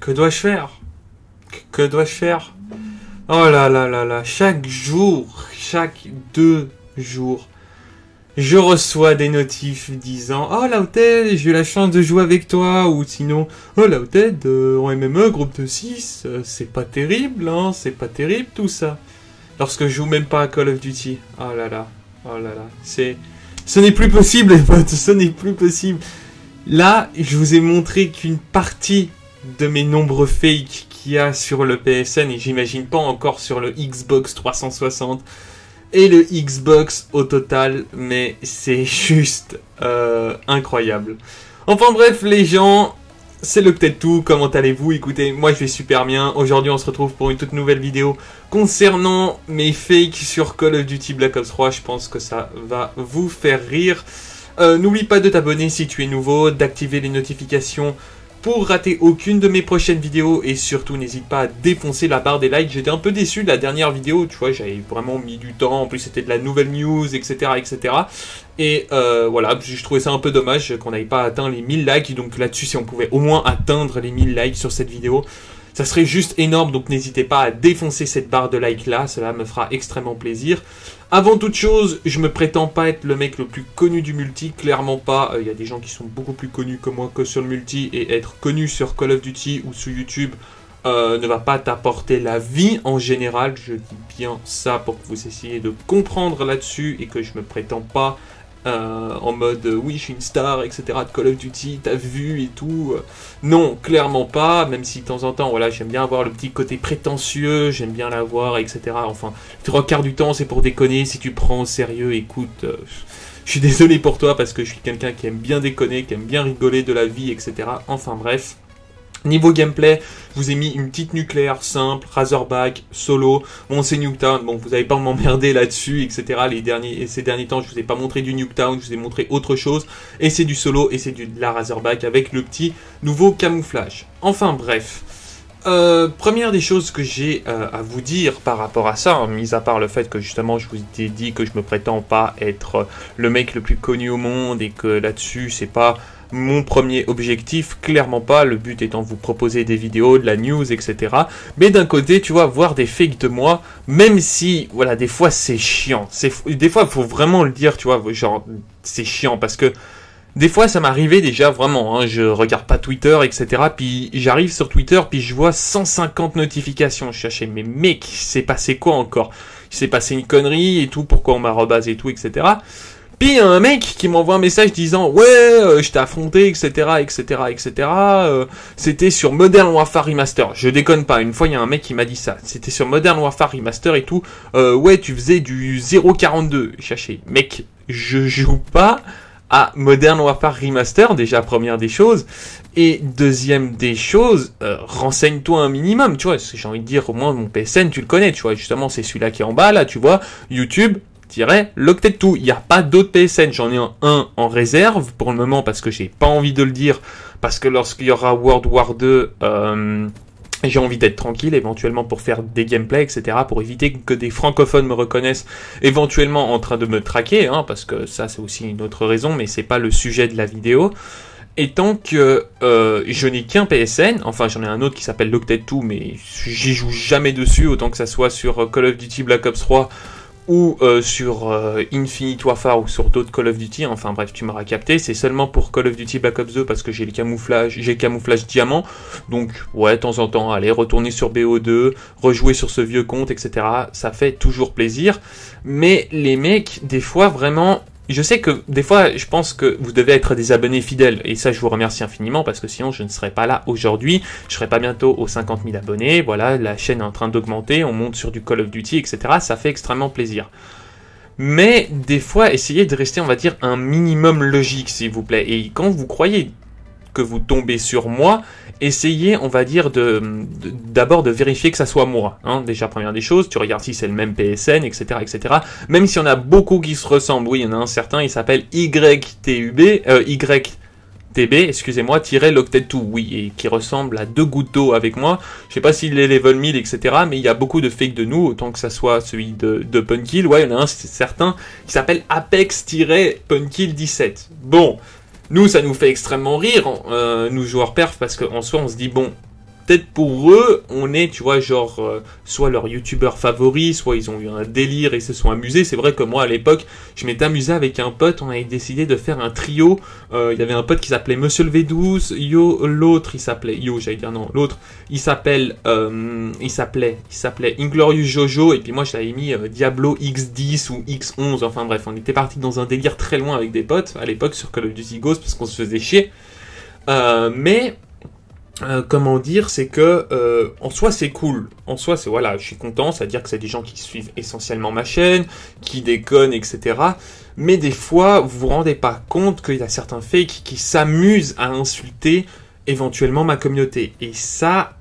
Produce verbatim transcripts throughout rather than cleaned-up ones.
Que dois-je faire? Que, que dois-je faire? Oh là là là là, chaque jour, chaque deux jours, je reçois des notifs disant « Oh Laoted, j'ai eu la chance de jouer avec toi » ou sinon « Oh Laoted, euh, en M M E, groupe de six, euh, c'est pas terrible, hein, c'est pas terrible tout ça. » Lorsque je joue même pas à Call of Duty. Oh là là, oh là là, c'est... Ce n'est plus possible les potes, ce n'est plus possible. Là, je vous ai montré qu'une partie de mes nombreux fakes qu'il y a sur le P S N et j'imagine pas encore sur le Xbox trois cent soixante. Et le Xbox au total, mais c'est juste euh, incroyable. Enfin bref les gens, c'est Locked deux, comment allez-vous? Écoutez, moi je vais super bien. Aujourd'hui on se retrouve pour une toute nouvelle vidéo concernant mes fakes sur Call of Duty Black Ops trois. Je pense que ça va vous faire rire. Euh, N'oublie pas de t'abonner si tu es nouveau, d'activer les notifications pour rater aucune de mes prochaines vidéos et surtout n'hésite pas à défoncer la barre des likes. J'étais un peu déçu de la dernière vidéo, tu vois, j'avais vraiment mis du temps, en plus c'était de la nouvelle news, et cetera et cetera. Et euh, voilà, je trouvais ça un peu dommage qu'on n'avait pas atteint les mille likes, donc là-dessus si on pouvait au moins atteindre les mille likes sur cette vidéo, ça serait juste énorme, donc n'hésitez pas à défoncer cette barre de like là, cela me fera extrêmement plaisir. Avant toute chose, je me prétends pas être le mec le plus connu du multi, clairement pas. Il euh, y a des gens qui sont beaucoup plus connus que moi que sur le multi, et être connu sur Call of Duty ou sur YouTube euh, ne va pas t'apporter la vie en général. Je dis bien ça pour que vous essayiez de comprendre là-dessus et que je me prétends pas euh, en mode euh, oui je suis une star, et cetera de Call of Duty, t'as vu et tout. Euh, non, clairement pas, même si de temps en temps, voilà, j'aime bien avoir le petit côté prétentieux, j'aime bien l'avoir, et cetera. Enfin, les trois quarts du temps, c'est pour déconner. Si tu prends au sérieux, écoute, euh, je suis désolé pour toi parce que je suis quelqu'un qui aime bien déconner, qui aime bien rigoler de la vie, et cetera. Enfin bref. Niveau gameplay, je vous ai mis une petite nucléaire simple, Razorback, solo. Bon, c'est Nuketown, bon, vous n'allez pas m'emmerder là-dessus, et cetera. Les derniers, et ces derniers temps, je vous ai pas montré du Nuketown, je vous ai montré autre chose. Et c'est du solo, et c'est de la Razorback avec le petit nouveau camouflage. Enfin, bref. Euh, première des choses que j'ai euh, à vous dire par rapport à ça, hein, mis à part le fait que justement je vous ai dit que je me prétends pas être le mec le plus connu au monde et que là-dessus c'est pas mon premier objectif, clairement pas, le but étant de vous proposer des vidéos, de la news, et cetera. Mais d'un côté, tu vois, voir des fakes de moi, même si, voilà, des fois c'est chiant, des fois il faut vraiment le dire, tu vois, genre, c'est chiant parce que des fois, ça m'arrivait déjà vraiment, hein, je regarde pas Twitter, et cetera. Puis j'arrive sur Twitter, puis je vois cent cinquante notifications. Je cherchais, mais mec, il s'est passé quoi encore? Il s'est passé une connerie et tout, pourquoi on m'a rebase et tout, et cetera. Puis il y a un mec qui m'envoie un message disant « Ouais, euh, je t'ai affronté, et cetera, et cetera, et cetera. Euh, c'était sur Modern Warfare Remaster. » Je déconne pas, une fois il y a un mec qui m'a dit ça. C'était sur Modern Warfare Remaster et tout. Euh, ouais, tu faisais du zéro quarante-deux. Je cherchais, mec, je joue pas à Modern Warfare Remaster, déjà première des choses, et deuxième des choses, euh, renseigne-toi un minimum, tu vois, j'ai envie de dire, au moins mon P S N, tu le connais, tu vois, justement, c'est celui-là qui est en bas, là, tu vois, YouTube, Locked deux, il n'y a pas d'autres P S N, j'en ai un, un en réserve, pour le moment, parce que j'ai pas envie de le dire, parce que lorsqu'il y aura World War deux, euh... j'ai envie d'être tranquille, éventuellement pour faire des gameplays, et cetera, pour éviter que des francophones me reconnaissent éventuellement en train de me traquer, hein, parce que ça c'est aussi une autre raison, mais c'est pas le sujet de la vidéo. Et tant que euh, je n'ai qu'un P S N, enfin j'en ai un autre qui s'appelle Locked deux, mais j'y joue jamais dessus, autant que ça soit sur Call of Duty Black Ops trois, ou euh, sur euh, Infinite Warfare ou sur d'autres Call of Duty, enfin bref tu m'auras capté, c'est seulement pour Call of Duty Black Ops deux parce que j'ai le camouflage, j'ai le camouflage diamant, donc ouais de temps en temps, allez retourner sur B O deux, rejouer sur ce vieux compte, et cetera, ça fait toujours plaisir, mais les mecs, des fois vraiment, je sais que des fois je pense que vous devez être des abonnés fidèles, et ça je vous remercie infiniment parce que sinon je ne serais pas là aujourd'hui, je serais pas bientôt aux cinquante mille abonnés, voilà, la chaîne est en train d'augmenter, on monte sur du Call of Duty, et cetera, ça fait extrêmement plaisir. Mais des fois, essayez de rester, on va dire, un minimum logique, s'il vous plaît, et quand vous croyez que vous tombez sur moi, essayez, on va dire, de d'abord de, de vérifier que ça soit moi. Hein. Déjà, première des choses, tu regardes si c'est le même P S N, et cetera, et cetera. Même s'il y en a beaucoup qui se ressemblent, oui, il y en a un certain, il s'appelle Y T U B, euh, Y T B, excusez-moi, tiré Locked deux, oui, et qui ressemble à deux gouttes d'eau avec moi. Je sais pas s'il est level mille, et cetera, mais il y a beaucoup de fakes de nous, autant que ça soit celui de, de Punkill. Ouais, il y en a un, c'est certain, qui s'appelle Apex-Punkill dix-sept. Bon. Nous, ça nous fait extrêmement rire, euh, nous joueurs perf, parce qu'en soi, on se dit, bon, peut-être pour eux, on est, tu vois, genre, euh, soit leur youtubeur favori, soit ils ont eu un délire et se sont amusés. C'est vrai que moi, à l'époque, je m'étais amusé avec un pote, on avait décidé de faire un trio. Euh, il y avait un pote qui s'appelait Monsieur le V douze, Yo, l'autre, il s'appelait, Yo, j'allais dire non, l'autre, il s'appelle, euh, il s'appelait, il s'appelait Inglorious Jojo, et puis moi, j'avais mis euh, Diablo X dix ou X onze, enfin bref, on était parti dans un délire très loin avec des potes, à l'époque, sur Call of Duty Ghost, parce qu'on se faisait chier. Euh, mais... Euh, comment dire, c'est que euh, en soi c'est cool, en soi c'est voilà, je suis content, c'est-à-dire que c'est des gens qui suivent essentiellement ma chaîne, qui déconnent, et cetera. Mais des fois, vous vous rendez pas compte qu'il y a certains fakes qui s'amusent à insulter éventuellement ma communauté. Et ça,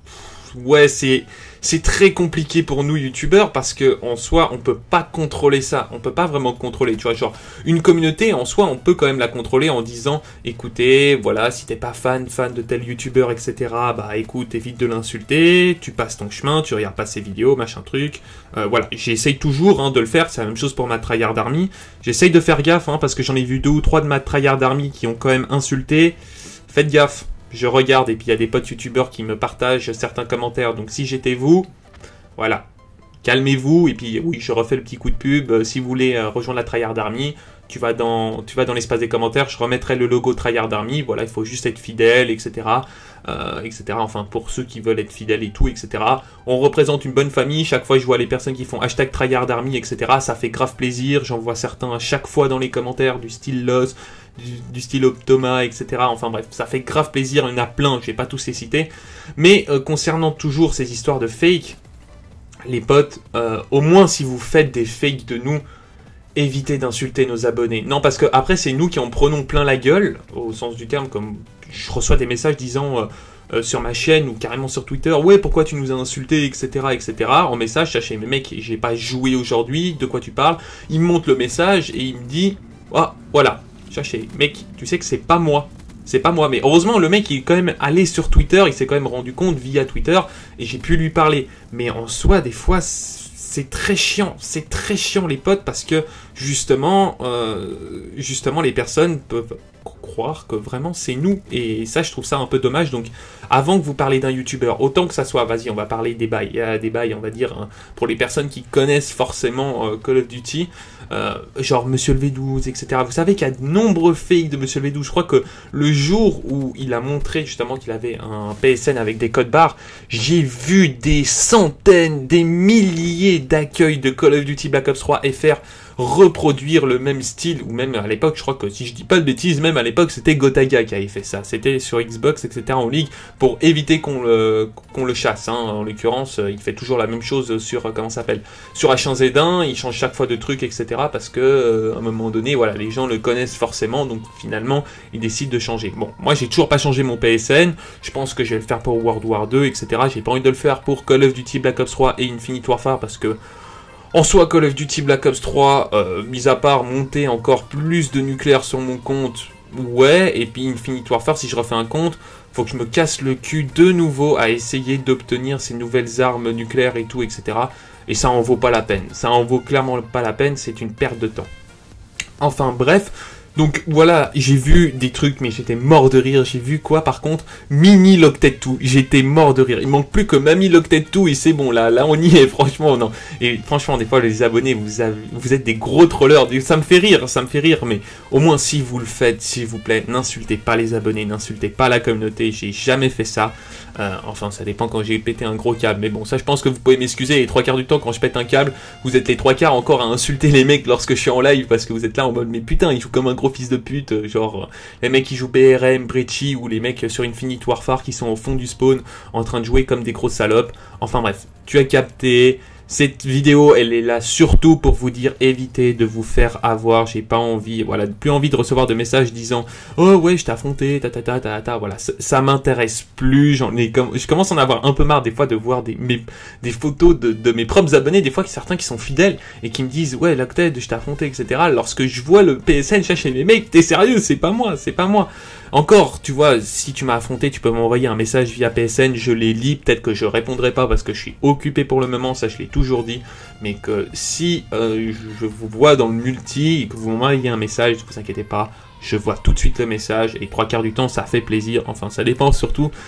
ouais, c'est c'est très compliqué pour nous youtubeurs parce que en soi on peut pas contrôler ça, on peut pas vraiment contrôler, tu vois, genre une communauté en soi on peut quand même la contrôler en disant écoutez voilà, si t'es pas fan fan de tel youtubeur, etc., bah écoute, évite de l'insulter, tu passes ton chemin, tu regardes pas ses vidéos, machin truc. Euh, voilà, j'essaye toujours hein, de le faire, c'est la même chose pour ma tryhard army, j'essaye de faire gaffe hein, parce que j'en ai vu deux ou trois de ma tryhard army qui ont quand même insulté. Faites gaffe. Je regarde et puis il y a des potes youtubeurs qui me partagent certains commentaires. Donc si j'étais vous, voilà, calmez-vous. Et puis oui, je refais le petit coup de pub. Euh, si vous voulez euh, rejoindre la tryhard army, tu vas dans, tu vas dans l'espace des commentaires. Je remettrai le logo tryhard army. Voilà, il faut juste être fidèle, et cetera, euh, et cetera. Enfin pour ceux qui veulent être fidèles et tout, et cetera. On représente une bonne famille. Chaque fois, je vois les personnes qui font hashtag tryhard army, et cetera. Ça fait grave plaisir. J'en vois certains à chaque fois dans les commentaires du style Loss. Du, du style Optoma, et cetera. Enfin bref, ça fait grave plaisir, il y en a plein, je vais pas tous les citer. Mais euh, concernant toujours ces histoires de fake, les potes, euh, au moins si vous faites des fakes de nous, évitez d'insulter nos abonnés. Non, parce que après c'est nous qui en prenons plein la gueule, au sens du terme, comme je reçois des messages disant... Euh, Euh, sur ma chaîne ou carrément sur Twitter, ouais pourquoi tu nous as insultés, etc, etc, en message, sachez mais mec, j'ai pas joué aujourd'hui, de quoi tu parles? Il me montre le message et il me dit, ah voilà, sachez mec, tu sais que c'est pas moi, c'est pas moi, mais heureusement le mec il est quand même allé sur Twitter, il s'est quand même rendu compte via Twitter et j'ai pu lui parler, mais en soi des fois c'est très chiant, c'est très chiant les potes parce que justement, euh, justement les personnes peuvent croire que vraiment c'est nous et ça je trouve ça un peu dommage. Donc avant que vous parlez d'un youtubeur, autant que ça soit, vas-y on va parler des bails, euh, des bails on va dire hein, pour les personnes qui connaissent forcément euh, Call of Duty, euh, genre Monsieur le V douze, etc. Vous savez qu'il y a de nombreux fakes de Monsieur le V douze. Je crois que le jour où il a montré justement qu'il avait un P S N avec des codes barres, j'ai vu des centaines, des milliers d'accueils de Call of Duty Black Ops trois F R reproduire le même style, ou même à l'époque, je crois que si je dis pas de bêtises, même à l'époque c'était Gotaga qui avait fait ça, c'était sur Xbox, et cetera en ligue, pour éviter qu'on le, qu'on le chasse, hein. En l'occurrence, il fait toujours la même chose sur, comment ça s'appelle, sur H un Z un, il change chaque fois de truc, et cetera, parce que, euh, à un moment donné, voilà, les gens le connaissent forcément, donc finalement, il décide de changer. Bon, moi j'ai toujours pas changé mon P S N, je pense que je vais le faire pour World War deux, et cetera, j'ai pas envie de le faire pour Call of Duty Black Ops trois et Infinite Warfare, parce que en soi, Call of Duty Black Ops trois, euh, mis à part monter encore plus de nucléaire sur mon compte, ouais, et puis Infinite Warfare, si je refais un compte, faut que je me casse le cul de nouveau à essayer d'obtenir ces nouvelles armes nucléaires et tout, et cetera. Et ça en vaut pas la peine, ça en vaut clairement pas la peine, c'est une perte de temps. Enfin bref... Donc voilà, j'ai vu des trucs, mais j'étais mort de rire. J'ai vu quoi par contre? Mini Loctet deux. J'étais mort de rire. Il manque plus que Mamie Loctet deux et c'est bon, là, là on y est, franchement, non. Et franchement, des fois, les abonnés, vous, avez, vous êtes des gros trollers. Ça me fait rire, ça me fait rire, mais au moins, si vous le faites, s'il vous plaît, n'insultez pas les abonnés, n'insultez pas la communauté. J'ai jamais fait ça. Euh, enfin, ça dépend quand j'ai pété un gros câble. Mais bon, ça, je pense que vous pouvez m'excuser. Les trois quarts du temps, quand je pète un câble, vous êtes les trois quarts encore à insulter les mecs lorsque je suis en live parce que vous êtes là en mode, mais putain, il joue comme un gros fils de pute, genre les mecs qui jouent B R M, Breachy ou les mecs sur Infinite Warfare qui sont au fond du spawn en train de jouer comme des grosses salopes. Enfin bref, tu as capté. Cette vidéo, elle est là surtout pour vous dire évitez de vous faire avoir. J'ai pas envie, voilà, plus envie de recevoir de messages disant oh ouais, je t'ai affronté, ta ta ta ta ta. Voilà, ça, ça m'intéresse plus. J'en ai comme, je commence à en avoir un peu marre des fois de voir des mes, des photos de, de mes propres abonnés, des fois certains qui sont fidèles et qui me disent ouais, Loctet, je t'ai affronté, et cetera. Lorsque je vois le P S N chercher les mecs, t'es sérieux, c'est pas moi, c'est pas moi. Encore, tu vois, si tu m'as affronté, tu peux m'envoyer un message via P S N, je les lis, peut-être que je répondrai pas parce que je suis occupé pour le moment, ça je l'ai toujours dit, mais que si euh, je vous vois dans le multi et que vous m'envoyez un message, ne vous inquiétez pas, je vois tout de suite le message et trois quarts du temps ça fait plaisir, enfin ça dépend surtout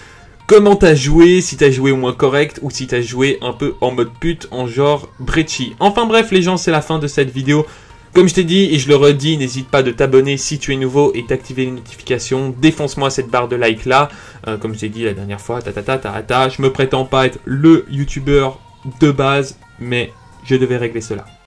comment t'as joué, si t'as joué au moins correct ou si t'as joué un peu en mode pute, en genre Brecci. Enfin bref les gens, c'est la fin de cette vidéo. Comme je t'ai dit et je le redis, n'hésite pas de t'abonner si tu es nouveau et d'activer les notifications. Défonce-moi cette barre de like là. Euh, comme je t'ai dit la dernière fois, ta ta ta ta ta. Je me prétends pas être le youtubeur de base, mais je devais régler cela.